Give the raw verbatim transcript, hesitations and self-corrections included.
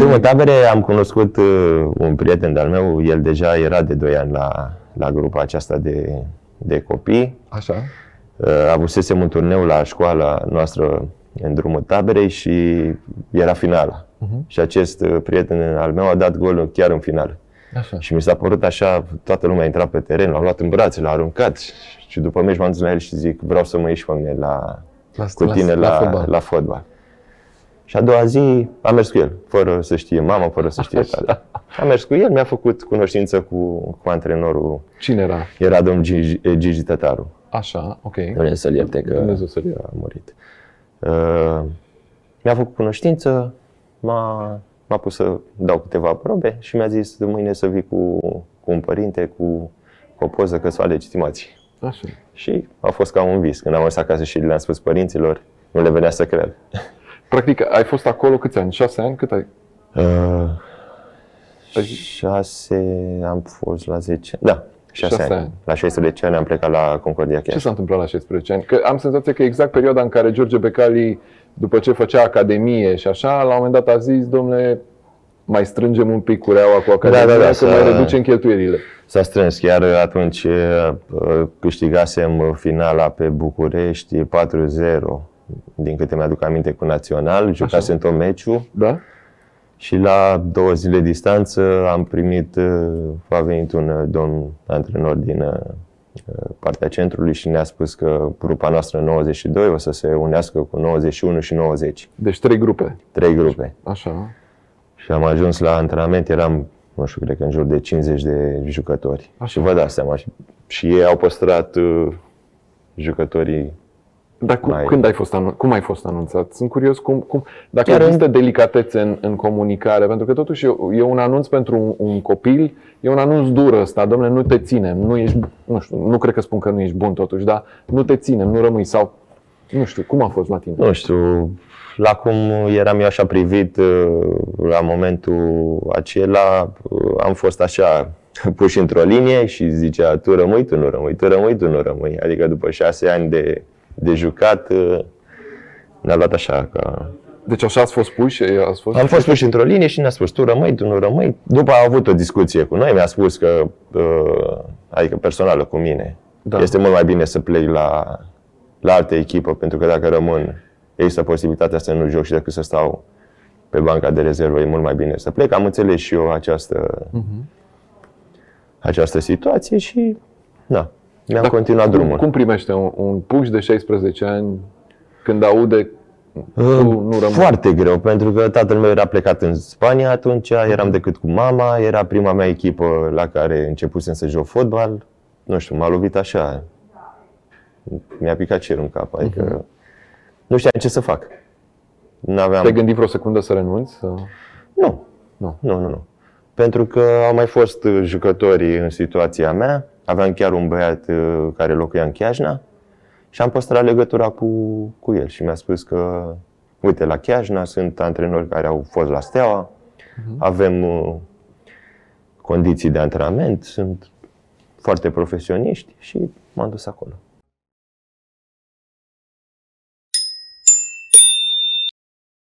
drumul tabere am cunoscut un prieten de-al meu, el deja era de doi ani la, la grupa aceasta de, de copii. Așa. Avusesem un turneu la școala noastră în drumul taberei și era finala. Uh-huh. Și acest prieten al meu a dat golul chiar în finală. Așa. Și mi s-a părut așa, toată lumea a intrat pe teren, l-a luat în brațe, l-a aruncat. Și după meci m-am dus la el și zic, vreau să mă ieși pe mine la, la, cu tine la, la, la, fotbal. la fotbal. Și a doua zi am mers cu el, fără să știe mama, fără să știe tata. Am mers cu el, mi-a făcut cunoștință cu, cu antrenorul. Cine era? Era domnul Gigi, Gigi Tătaru. Așa, ok. Dumnezeu să-l ierte că Dumnezeu să-l ierte. a murit. Uh, mi-a făcut cunoștință, m-a, m-a pus să dau câteva probe și mi-a zis de mâine să vii cu, cu un părinte, cu, cu o poză că să legitimații. Așa. Și a fost ca un vis. Când am mers acasă și le-am spus părinților, nu le venea să cred. Practic, ai fost acolo câți ani? Șase ani? Cât ai? Uh, șase, am fost la zece, da, șase, șase ani. ani. La șaisprezece ani am plecat la Concordia Chiaj. Ce s-a întâmplat la șaisprezece ani? Că am senzația că exact perioada în care George Becali, după ce făcea academie și așa, la un moment dat a zis, domnule, mai strângem un pic cureaua cu academia, da, da, da, că mai reducem cheltuielile. S-a strâns, chiar atunci câștigasem finala pe București patru zero, din câte mi-aduc aminte, cu Național, jucasem tot meciul. Da? Și la două zile distanță am primit, a venit un domn antrenor din partea centrului și ne-a spus că grupa noastră nouăzeci și doi o să se unească cu nouăzeci și unu și nouăzeci. Deci trei grupe. Trei grupe. Așa. Și am ajuns la antrenament, eram, nu știu, cred că în jur de cincizeci de jucători. Așa. Și vă dați seama, și, și ei au păstrat uh, jucătorii. Dar cu, mai... când ai fost anun- cum ai fost anunțat? Sunt curios cum, cum dacă Chiar există în... delicatețe în, în comunicare, pentru că totuși e, e un anunț pentru un, un copil, e un anunț dur ăsta, dom'le, nu te ținem, nu ești, nu știu, nu cred că spun că nu ești bun totuși, dar nu te ținem, nu rămâi sau, nu știu, cum a fost la tine? Nu știu, la cum eram eu așa privit la momentul acela, am fost așa puși într-o linie și zicea, tu rămâi, tu nu rămâi, tu rămâi, tu nu rămâi. Adică după șase ani de de jucat, ne-a luat așa ca... Deci așa ați fost puși? Ați fost... Am fost puși într-o linie și ne-a spus, tu rămâi, tu nu rămâi. După a avut o discuție cu noi, mi-a spus că, adică personală cu mine, da. Este mult mai bine să plec la, la altă echipă, pentru că dacă rămân, există posibilitatea să nu joc și decât să stau pe banca de rezervă, e mult mai bine să plec. Am înțeles și eu această, uh-huh. această situație și, da. Mi-am Dar continuat cum, drumul. Cum primește un, un puș de șaisprezece ani când aude uh, nu, nu rămân? Foarte greu, pentru că tatăl meu era plecat în Spania atunci, eram decât cu mama, era prima mea echipă la care începusem să joc fotbal. Nu știu, m-a lovit așa. Mi-a picat cerul în cap, adică uh-huh. nu știam ce să fac. N-aveam... Te-ai gândit vreo secundă să renunți? Să... Nu. Nu. Nu, nu, nu. Pentru că au mai fost jucători în situația mea. Aveam chiar un băiat uh, care locuia în Chiajna și am păstrat legătura cu, cu el și mi-a spus că, uite, la Chiajna sunt antrenori care au fost la Steaua, uh-huh. avem uh, condiții de antrenament, sunt foarte profesioniști și m-am dus acolo.